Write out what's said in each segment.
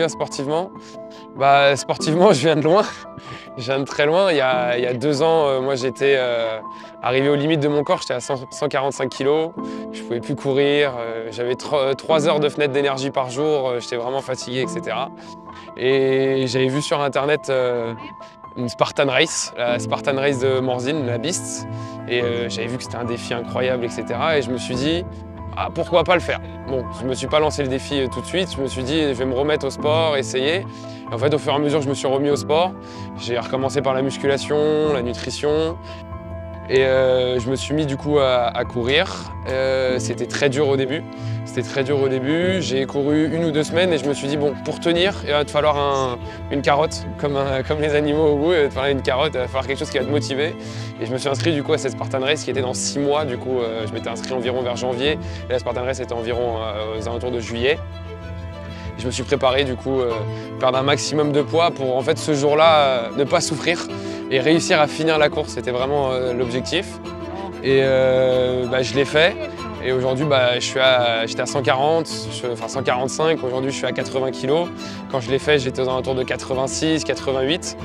viens sportivement? Bah, sportivement, je viens de loin. Je viens de très loin. Il y a 2 ans, moi, j'étais arrivé aux limites de mon corps. J'étais à 145 kg. Je pouvais plus courir. J'avais 3 heures de fenêtre d'énergie par jour. J'étais vraiment fatigué, etc. Et j'avais vu sur Internet une Spartan Race, la Spartan Race de Morzine, la Beast. Et j'avais vu que c'était un défi incroyable, etc. Et je me suis dit, ah, pourquoi pas le faire? Bon, je me suis pas lancé le défi tout de suite. Je me suis dit, je vais me remettre au sport, essayer. Et en fait, au fur et à mesure que je me suis remis au sport, j'ai recommencé par la musculation, la nutrition. Et je me suis mis du coup à courir. C'était très dur au début. J'ai couru 1 ou 2 semaines et je me suis dit, bon, pour tenir, il va te falloir une carotte, comme les animaux au bout. Il va te falloir une carotte, il va falloir quelque chose qui va te motiver. Et je me suis inscrit du coup à cette Spartan Race qui était dans 6 mois. Du coup, je m'étais inscrit environ vers janvier. Et la Spartan Race était environ aux alentours de juillet. Et je me suis préparé du coup, perdre un maximum de poids pour en fait ce jour-là ne pas souffrir et réussir à finir la course. C'était vraiment l'objectif. Et je l'ai fait. Et aujourd'hui, j'étais à 140, enfin 145. Aujourd'hui, je suis à 80 kg. Quand je l'ai fait, j'étais aux alentours de 86, 88.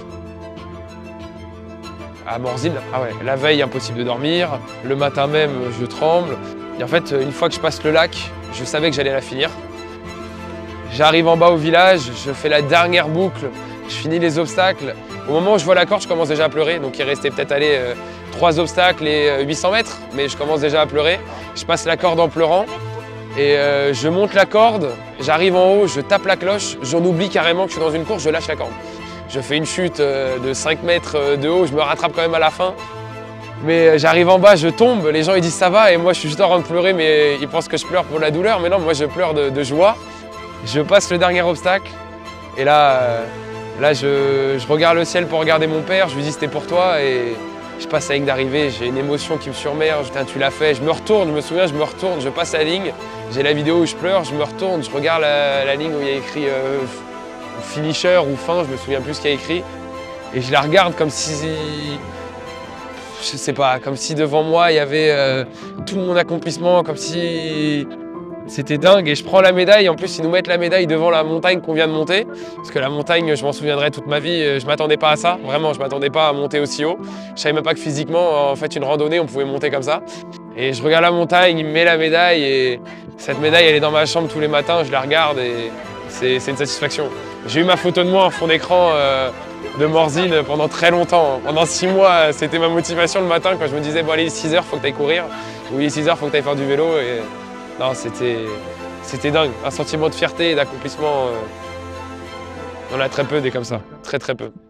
À Morzine, ah ouais, la veille, impossible de dormir. Le matin même, je tremble. Et en fait, une fois que je passe le lac, je savais que j'allais la finir. J'arrive en bas au village, je fais la dernière boucle, je finis les obstacles. Au moment où je vois la corde, je commence déjà à pleurer. Donc il restait peut-être 3 obstacles et 800 mètres, mais je commence déjà à pleurer. Je passe la corde en pleurant et je monte la corde, j'arrive en haut, je tape la cloche, j'en oublie carrément que je suis dans une course, je lâche la corde. Je fais une chute de 5 mètres de haut, je me rattrape quand même à la fin. Mais j'arrive en bas, je tombe, les gens ils disent ça va et moi je suis juste en train de pleurer mais ils pensent que je pleure pour la douleur. Mais non, moi je pleure de joie. Je passe le dernier obstacle et là je regarde le ciel pour regarder mon père, je lui dis c'était pour toi et je passe la ligne d'arrivée, j'ai une émotion qui me surmerge, tu l'as fait, je me retourne, je me souviens, je me retourne, je passe la ligne, j'ai la vidéo où je pleure, je me retourne, je regarde la ligne où il y a écrit finisher ou fin, je me souviens plus ce qu'il y a écrit et je la regarde comme si, je sais pas, comme si devant moi il y avait tout mon accomplissement, comme si c'était dingue et je prends la médaille. En plus, ils nous mettent la médaille devant la montagne qu'on vient de monter. Parce que la montagne, je m'en souviendrai toute ma vie. Je m'attendais pas à ça. Vraiment, je m'attendais pas à monter aussi haut. Je savais même pas que physiquement, en fait, une randonnée, on pouvait monter comme ça. Et je regarde la montagne, il me met la médaille et cette médaille, elle est dans ma chambre tous les matins. Je la regarde et c'est une satisfaction. J'ai eu ma photo de moi en fond d'écran de Morzine pendant très longtemps. Pendant 6 mois, c'était ma motivation le matin quand je me disais, bon allez, 6 heures, faut que tu ailles courir. Ou il est 6 heures, faut que tu ailles faire du vélo. Et non, c'était dingue. Un sentiment de fierté et d'accomplissement. On en a très peu des comme ça. Très très peu.